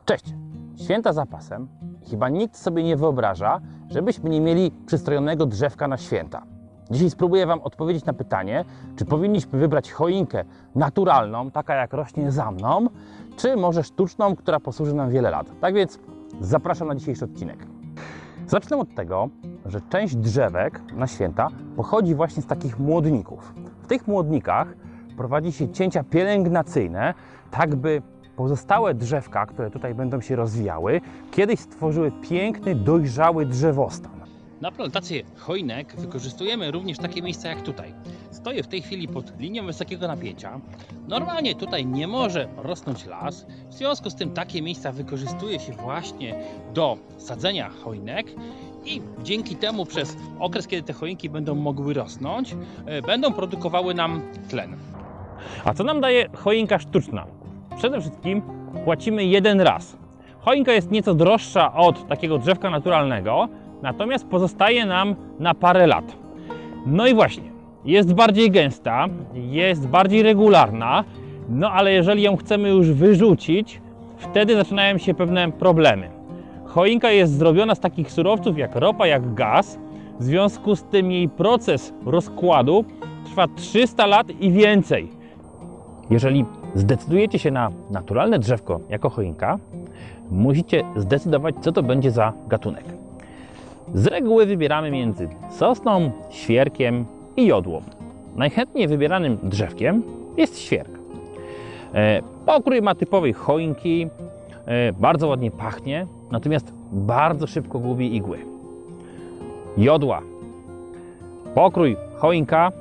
Cześć! Święta za pasem. Chyba nikt sobie nie wyobraża, żebyśmy nie mieli przystrojonego drzewka na święta. Dzisiaj spróbuję Wam odpowiedzieć na pytanie, czy powinniśmy wybrać choinkę naturalną, taka jak rośnie za mną, czy może sztuczną, która posłuży nam wiele lat. Tak więc zapraszam na dzisiejszy odcinek. Zacznę od tego, że część drzewek na święta pochodzi właśnie z takich młodników. W tych młodnikach prowadzi się cięcia pielęgnacyjne, tak by pozostałe drzewka, które tutaj będą się rozwijały, kiedyś stworzyły piękny, dojrzały drzewostan. Na plantację choinek wykorzystujemy również takie miejsca jak tutaj. Stoję w tej chwili pod linią wysokiego napięcia. Normalnie tutaj nie może rosnąć las. W związku z tym takie miejsca wykorzystuje się właśnie do sadzenia choinek i dzięki temu przez okres, kiedy te choinki będą mogły rosnąć, będą produkowały nam tlen. A co nam daje choinka sztuczna? Przede wszystkim płacimy jeden raz. Choinka jest nieco droższa od takiego drzewka naturalnego, natomiast pozostaje nam na parę lat. No i właśnie, jest bardziej gęsta, jest bardziej regularna, no ale jeżeli ją chcemy już wyrzucić, wtedy zaczynają się pewne problemy. Choinka jest zrobiona z takich surowców jak ropa, jak gaz, w związku z tym jej proces rozkładu trwa 300 lat i więcej. Jeżeli zdecydujecie się na naturalne drzewko jako choinka, musicie zdecydować, co to będzie za gatunek. Z reguły wybieramy między sosną, świerkiem i jodłą. Najchętniej wybieranym drzewkiem jest świerk. Pokrój ma typowej choinki, bardzo ładnie pachnie, natomiast bardzo szybko gubi igły. Jodła. Pokrój choinka,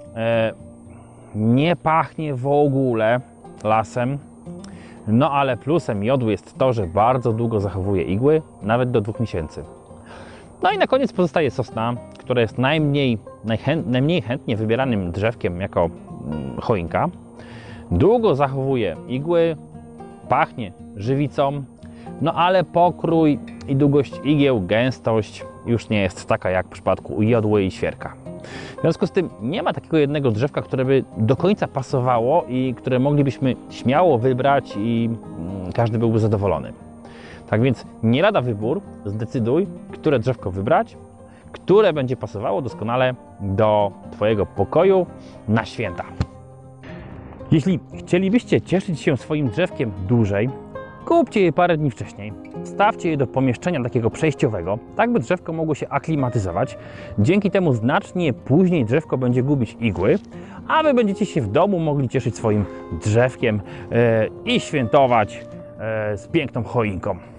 nie pachnie w ogóle lasem, no ale plusem jodły jest to, że bardzo długo zachowuje igły, nawet do 2 miesięcy. No i na koniec pozostaje sosna, która jest najmniej chętnie wybieranym drzewkiem jako choinka. Długo zachowuje igły, pachnie żywicą, no ale pokrój i długość igieł, gęstość już nie jest taka jak w przypadku jodły i świerka. W związku z tym nie ma takiego jednego drzewka, które by do końca pasowało i które moglibyśmy śmiało wybrać i każdy byłby zadowolony. Tak więc nie lada wybór, zdecyduj, które drzewko wybrać, które będzie pasowało doskonale do Twojego pokoju na święta. Jeśli chcielibyście cieszyć się swoim drzewkiem dłużej, kupcie je parę dni wcześniej, wstawcie je do pomieszczenia takiego przejściowego, tak by drzewko mogło się aklimatyzować. Dzięki temu znacznie później drzewko będzie gubić igły, a Wy będziecie się w domu mogli cieszyć swoim drzewkiem i świętować z piękną choinką.